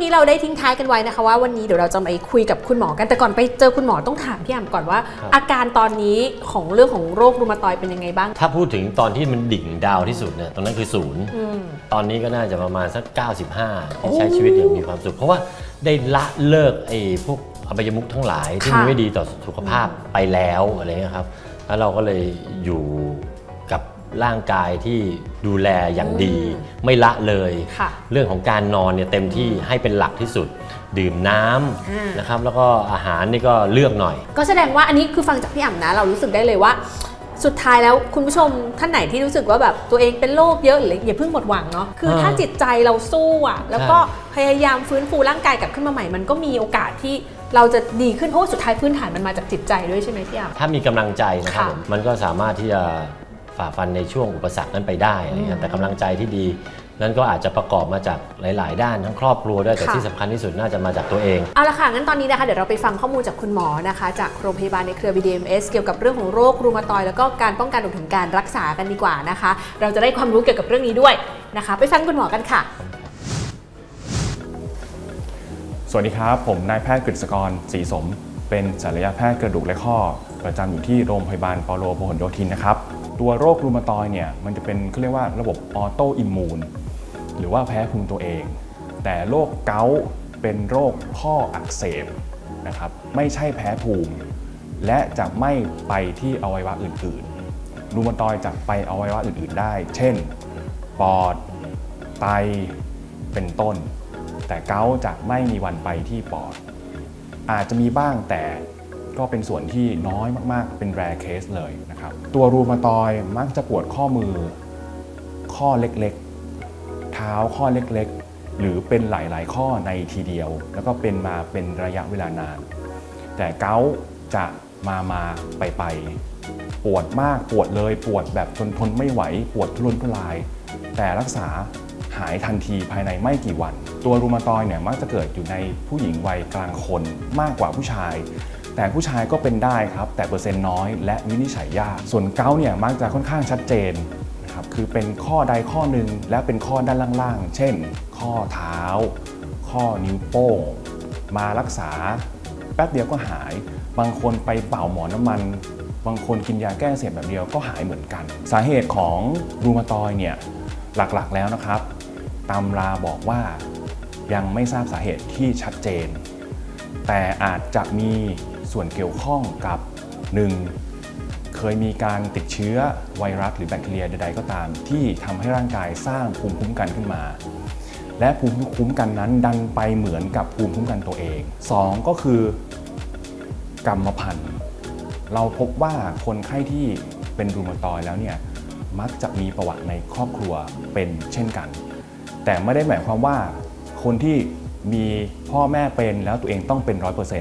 กี้เราได้ทิ้งท้ายกันไว้นะคะว่าวันนี้เดี๋ยวเราจะไปคุยกับคุณหมอกันแต่ก่อนไปเจอคุณหมอต้องถามพี่อ่ำก่อนว่าอาการตอนนี้ของเรื่องของโรครูมาตอยด์เป็นยังไงบ้างถ้าพูดถึงตอนที่มันดิ่งดาวที่สุดเนี่ยตรงนั้นคือ0ตอนนี้ก็น่าจะประมาณสัก95ที่ใช้ชีวิตอย่างมีความสุขเพราะว่าได้ละเลิกไอ้พวกอบายมุขทั้งหลายที่มันไม่ดีต่อสุขภาพไปแล้วอะไรเงี้ยครับแล้วเราก็เลยอยู่กับร่างกายที่ดูแลอย่างดีไม่ละเลยเรื่องของการนอนเนี่ยเต็มที่ให้เป็นหลักที่สุดดื่มน้ำนะครับแล้วก็อาหารนี่ก็เลือกหน่อยก็แสดงว่าอันนี้คือฟังจากพี่อ่ำนะเรารู้สึกได้เลยว่าสุดท้ายแล้วคุณผู้ชมท่านไหนที่รู้สึกว่าแบบตัวเองเป็นโรคเยอะหรืออย่าเพิ่งหมดหวังเนาะคือถ้าจิตใจเราสู้อะแล้วก็พยายามฟื้นฟูร่างกายกลับขึ้นมาใหม่มันก็มีโอกาสที่เราจะดีขึ้นเพราะว่าสุดท้ายพื้นฐานมันมาจากจิตใจด้วยใช่ไหมพี่อ่ำถ้ามีกำลังใจนะครับมันก็สามารถที่จะฝ่าฟันในช่วงอุปสรรคนั้นไปได้แต่กำลังใจที่ดีนั้นก็อาจจะประกอบมาจากหลายๆด้านทั้งครอบครัวด้วยแต่ที่สำคัญที่สุดน่าจะมาจากตัวเองเอาละค่ะงั้นตอนนี้นะคะเดี๋ยวเราไปฟังข้อมูลจากคุณหมอนะคะจากโรงพยาบาลในเครือ BDMS เกี่ยวกับเรื่องของโรครูมาตอยด์แล้วก็การป้องกันรวมถึงการรักษากันดีกว่านะคะเราจะได้ความรู้เกี่ยวกับเรื่องนี้ด้วยนะคะไปฟังคุณหมอกันค่ะสวัสดีครับผมนายแพทย์กฤษกรศรีสมเป็นศัลยแพทย์กระดูกและข้อประจำอยู่ที่โรงพยาบาลเปาโลพหลโยธินนะครับตัวโรครูมาตอยด์เนี่ยมันจะเป็นเขาเรียกว่าระบบออโตอิมมูนหรือว่าแพ้ภูมิตัวเองแต่โรคเกาต์เป็นโรคข้ออักเสบนะครับไม่ใช่แพ้ภูมิและจะไม่ไปที่อวัยวะอื่นๆรูมาตอยด์จะไปอวัยวะอื่นๆได้เช่นปอดไตเป็นต้นแต่เกาต์จะไม่มีวันไปที่ปอดอาจจะมีบ้างแต่ก็เป็นส่วนที่น้อยมากๆเป็น rare case เลยนะครับตัวรูมาตอยด์มักจะปวดข้อมือข้อเล็กๆเท้าข้อเล็กๆหรือเป็นหลายๆข้อในทีเดียวแล้วก็เป็นมาเป็นระยะเวลานานแต่เกาต์จะมาไปปวดมากปวดเลยปวดแบบทนไม่ไหวปวดทุรนทุรายแต่รักษาหายทันทีภายในไม่กี่วันตัวรูมาตอยด์เนี่ยมักจะเกิดอยู่ในผู้หญิงวัยกลางคนมากกว่าผู้ชายแต่ผู้ชายก็เป็นได้ครับแต่เปอร์เซ็นต์น้อยและวินิจฉัยยากส่วนเกาต์เนี่ยมักจะค่อนข้างชัดเจนนะครับคือเป็นข้อใดข้อหนึ่งและเป็นข้อด้านล่างๆเช่นข้อเท้าข้อนิ้วโป้งมารักษาแป๊บเดียวก็หายบางคนไปเป่าหมอน้ำมันบางคนกินยาแก้อักเสบแบบเดียวก็หายเหมือนกันสาเหตุของรูมาตอยด์เนี่ยหลักๆแล้วนะครับตำราบอกว่ายังไม่ทราบสาเหตุที่ชัดเจนแต่อาจจะมีส่วนเกี่ยวข้องกับ 1. เคยมีการติดเชื้อไวรัสหรือแบคทีเรียใดๆก็ตามที่ทำให้ร่างกายสร้างภูมิคุ้มกันขึ้นมาและภูมิคุ้มกันนั้นดันไปเหมือนกับภูมิคุ้มกันตัวเอง 2. ก็คือกรรมพันธุ์เราพบว่าคนไข้ที่เป็นรูมาตอยด์แล้วเนี่ยมักจะมีประวัติในครอบครัวเป็นเช่นกันแต่ไม่ได้หมายความว่าคนที่มีพ่อแม่เป็นแล้วตัวเองต้องเป็น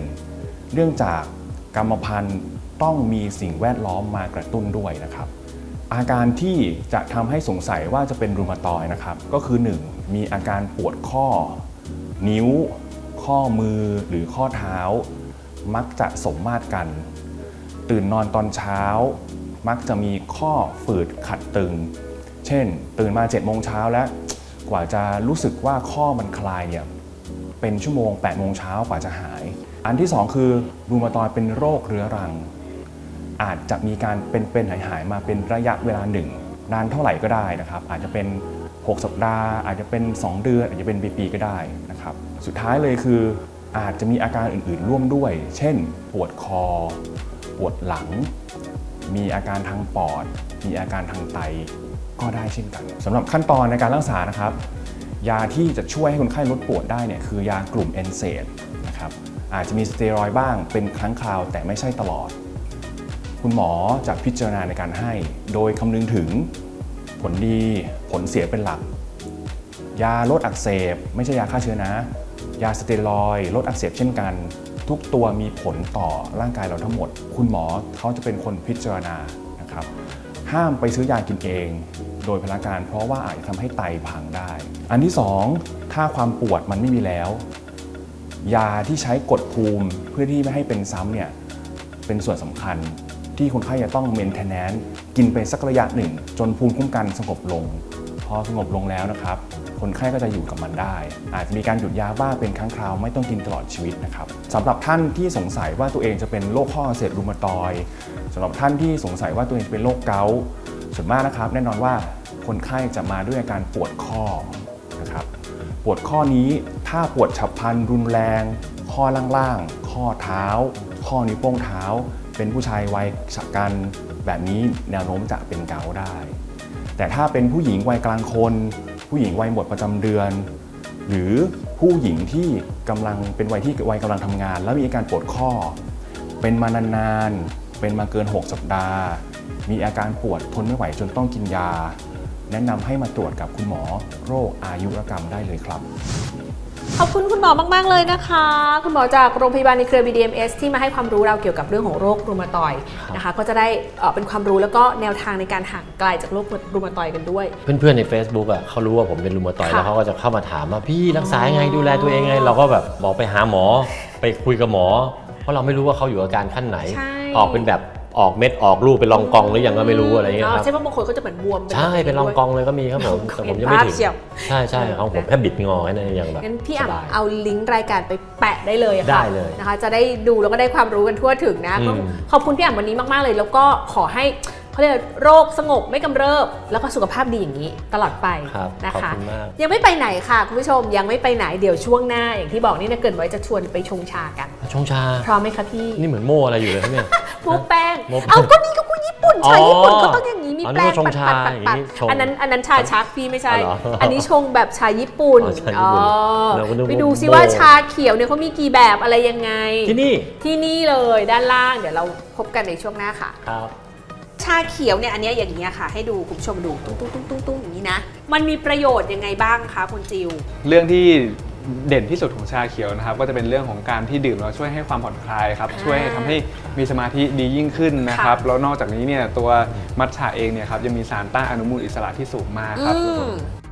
100%เนื่องจากกรรมพันธุ์ต้องมีสิ่งแวดล้อมมากระตุ้นด้วยนะครับอาการที่จะทำให้สงสัยว่าจะเป็นรูมาตอยด์นะครับก็คือ 1. มีอาการปวดข้อนิ้วข้อมือหรือข้อเท้ามักจะสมมาตรกันตื่นนอนตอนเช้ามักจะมีข้อฝืดขัดตึงเช่นตื่นมา7 โมงเช้าแล้วกว่าจะรู้สึกว่าข้อมันคลายเนี่ยเป็นชั่วโมง8 โมงเช้ากว่าจะหายอันที่ 2 คือรูมาตอยด์เป็นโรคเรื้อรังอาจจะมีการเป็นหายมาเป็นระยะเวลาหนึ่งนานเท่าไหร่ก็ได้นะครับอาจจะเป็น6 สัปดาห์อาจจะเป็น2 เดือนอาจจะเป็นปีๆก็ได้นะครับสุดท้ายเลยคืออาจจะมีอาการอื่นๆร่วมด้วยเช่นปวดคอปวดหลังมีอาการทางปอดมีอาการทางไตก็ได้เช่นกันสำหรับขั้นตอนในการรักษานะครับยาที่จะช่วยให้คนไข้ลดปวดได้เนี่ยคือยากลุ่ม NSAID นะครับอาจจะมีสเตียรอยด์บ้างเป็นครั้งคราวแต่ไม่ใช่ตลอดคุณหมอจะพิจารณาในการให้โดยคำนึงถึงผลดีผลเสียเป็นหลักยาลดอักเสบไม่ใช่ยาฆ่าเชื้อนะยาสเตียรอยด์ลดอักเสบเช่นกันทุกตัวมีผลต่อร่างกายเราทั้งหมดคุณหมอเขาจะเป็นคนพิจารณานะครับห้ามไปซื้อยากินเองโดยพละการเพราะว่าอาจจะทำให้ไตพังได้อันที่ 2ถ้าความปวดมันไม่มีแล้วยาที่ใช้กดภูมิเพื่อที่ไม่ให้เป็นซ้ำเนี่ยเป็นส่วนสำคัญที่คนไข้จะต้องเมนเทนแนนซ์กินไปสักระยะหนึ่งจนภูมิคุ้มกันสงบลงพอสงบลงแล้วนะครับคนไข้ก็จะอยู่กับมันได้อาจจะมีการหยุดยาบ้างเป็นครั้งคราวไม่ต้องกินตลอดชีวิตนะครับสำหรับท่านที่สงสัยว่าตัวเองจะเป็นโรคข้ออักเสบรูมาตอยด์สำหรับท่านที่สงสัยว่าตัวเองจะเป็นโรคเกาต์ส่วนมากนะครับแน่นอนว่าคนไข้จะมาด้วยอาการปวดข้อนะครับปวดข้อนี้ถ้าปวดฉับพลันรุนแรงข้อล่างๆข้อเท้าข้อนิ้วโป้งเท้าเป็นผู้ชายวัยชราแบบนี้แนวโน้มจะเป็นเกาต์ได้แต่ถ้าเป็นผู้หญิงวัยกลางคนผู้หญิงวัยหมดประจำเดือนหรือผู้หญิงที่กำลังเป็นวัยกำลังทำงานแล้วมีอาการปวดข้อเป็นมานานๆเป็นมาเกิน6สัปดาห์มีอาการปวดทนไม่ไหวจนต้องกินยาแนะนำให้มาตรวจกับคุณหมอโรคอายุรกรรมได้เลยครับขอบคุณคุณหมอมากๆเลยนะคะคุณหมอจากโรงพยาบาลในเครือ BDMS ที่มาให้ความรู้เราเกี่ยวกับเรื่องของโรครูมาตอยด์นะคะก็จะได้เป็นความรู้แล้วก็แนวทางในการห่างไกลจากโรครูมาตอยด์กันด้วยเพื่อนๆใน Facebook อ่ะเขารู้ว่าผมเป็นรูมาตอยด์แล้วเขาก็จะเข้ามาถามว่าพี่รักษายังไงดูแลตัวเองไงเราก็แบบบอกไปหาหมอไปคุยกับหมอเพราะเราไม่รู้ว่าเขาอยู่อาการขั้นไหนออกเป็นแบบออกเม็ดออกลูกเป็นรองกองหรือยังก็ไม่รู้อะไรเงี้ยครับใช่เพราะบางคนก็จะเหมือนบวมใช่เป็นรองกองเลยก็มีครับผมแต่ผมยังไม่ถึงใช่ของผมแค่บิดงอแค่นั้นยังแบบงั้นพี่อ่ำเอาลิงก์รายการไปแปะได้เลยค่ะได้เลยนะคะจะได้ดูแล้วก็ได้ความรู้กันทั่วถึงนะขอบคุณพี่อ่ำวันนี้มากๆเลยแล้วก็ขอให้เขาเรียกโรคสงบไม่กำเริบแล้วก็สุขภาพดีอย่างนี้ตลอดไปนะคะยังไม่ไปไหนค่ะคุณผู้ชมยังไม่ไปไหนเดี๋ยวช่วงหน้าอย่างที่บอกนี่นะเกินไว้จะชวนไปชงชากันชงชาพร้อมไหมคะพี่นี่เหมือนโม่อะไรอยู่เลยเนี่ยโม่แป้งเอาก็นี่ก็ญี่ปุ่นชาญี่ปุ่นก็ต้องอย่างนี้มีแป้งปัดอันนั้นชาชักพี่ไม่ใช่อันนี้ชงแบบชาญี่ปุ่นไปดูซิว่าชาเขียวเนี่ยเขามีกี่แบบอะไรยังไงที่นี่เลยด้านล่างเดี๋ยวเราพบกันในช่วงหน้าค่ะชาเขียวเนี่ยอันนี้อย่างนี้ค่ะให้ดูคุณผู้ชมดูตุ้งอย่างนี้นะมันมีประโยชน์ยังไงบ้างคะคุณจิวเรื่องที่เด่นที่สุดของชาเขียวนะครับก็จะเป็นเรื่องของการที่ดื่มแล้วช่วยให้ความผ่อนคลายครับช่วยทำให้มีสมาธิดียิ่งขึ้นนะครับแล้วนอกจากนี้เนี่ยตัวมัทฉะเองเนี่ยครับยังมีสารต้านอนุมูลอิสระที่สูงมากครับ